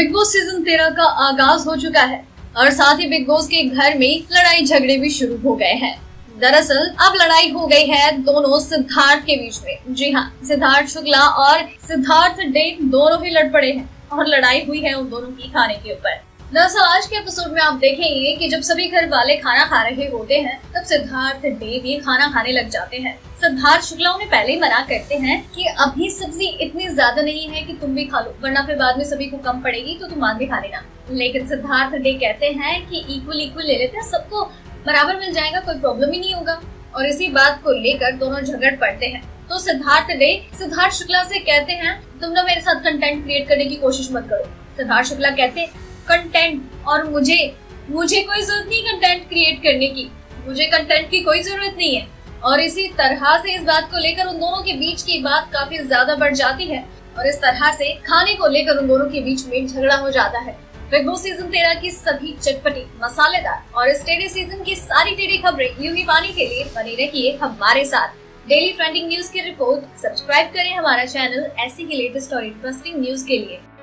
Big boss season 13 का आगाज हो चुका है और साथ ही बिग बॉस के घर में लड़ाई झगड़े भी शुरू हो गए हैं। दरअसल अब लड़ाई हो गई है दोनों सिद्धार्थ के बीच में। जी हाँ, सिद्धार्थ शुक्ला और सिद्धार्थ डे दोनों ही लड़ पड़े हैं और लड़ाई हुई है उन दोनों की खाने के ऊपर। दरअसल आज के एपिसोड में आप देखेंगे कि जब सभी घर वाले खाना खा रहे होते हैं तब सिद्धार्थ डे भी खाना खाने लग जाते हैं। सिद्धार्थ शुक्ला उन्हें पहले ही मना करते हैं कि अभी सब्जी इतनी ज्यादा नहीं है कि तुम भी खा लो, वरना फिर बाद में सभी को कम पड़ेगी तो तुम भी खा लेना। लेकिन सिद्धार्थ डे कहते हैं कि इक्वल ले लेते हैं, सबको बराबर मिल जाएगा, कोई प्रॉब्लम ही नहीं होगा। और इसी बात को लेकर दोनों झगड़ पड़ते हैं। तो सिद्धार्थ डे सिद्धार्थ शुक्ला से कहते हैं तुम ना मेरे साथ कंटेंट क्रिएट करने की कोशिश मत करो। सिद्धार्थ शुक्ला कहते कंटेंट और मुझे कोई जरूरत नहीं कंटेंट क्रिएट करने की, मुझे कंटेंट की कोई जरूरत नहीं है। और इसी तरह से इस बात को लेकर उन दोनों के बीच की बात काफी ज्यादा बढ़ जाती है और इस तरह से खाने को लेकर उन दोनों के बीच में झगड़ा हो जाता है। बिग बॉस सीजन 13 की सभी चटपटी, मसालेदार और इस टेढ़े सीजन की सारी टेढ़ी खबरें यूं ही पाने के लिए बने रहिए हमारे साथ। डेली ट्रेंडिंग न्यूज की रिपोर्ट सब्सक्राइब करें हमारा चैनल ऐसी ही लेटेस्ट और इंटरेस्टिंग न्यूज के लिए।